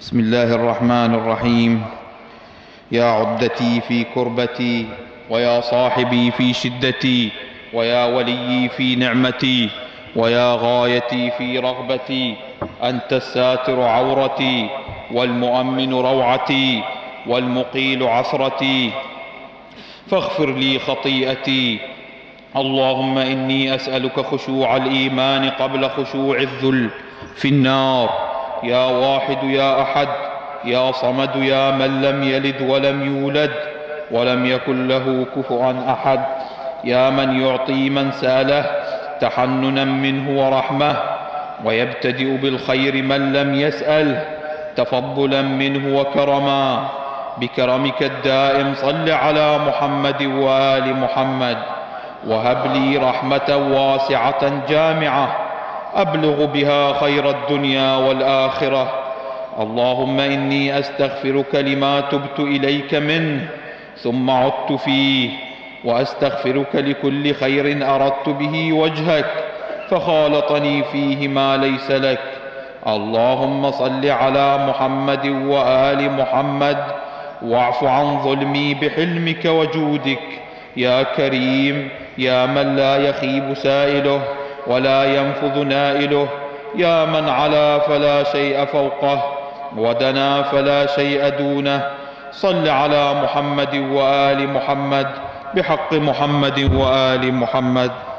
بسم الله الرحمن الرحيم. يا عدتي في كربتي، ويا صاحبي في شدتي، ويا وليي في نعمتي، ويا غايتي في رغبتي، أنت الساتر عورتي، والمؤمن روعتي، والمقيل عثرتي، فاغفر لي خطيئتي. اللهم إني أسألك خشوع الإيمان قبل خشوع الذل في النار. يا واحد يا أحد يا صمد يا من لم يلد ولم يولد ولم يكن له كفوا أحد، يا من يعطي من سأله تحننا منه ورحمة، ويبتدئ بالخير من لم يسأله تفضلا منه وكرما. بكرمك الدائم صل على محمد وآل محمد، وهب لي رحمة واسعة جامعة أبلغ بها خير الدنيا والآخرة. اللهم إني أستغفرك لما تبت إليك منه ثم عدت فيه، وأستغفرك لكل خير أردت به وجهك فخالطني فيه ما ليس لك. اللهم صل على محمد وآل محمد، واعف عن ظلمي بحلمك وجودك يا كريم، يا من لا يخيب سائله ولا ينفذ نائله، يا من علا فلا شيء فوقه ودنا فلا شيء دونه. صل على محمد وآل محمد بحق محمد وآل محمد.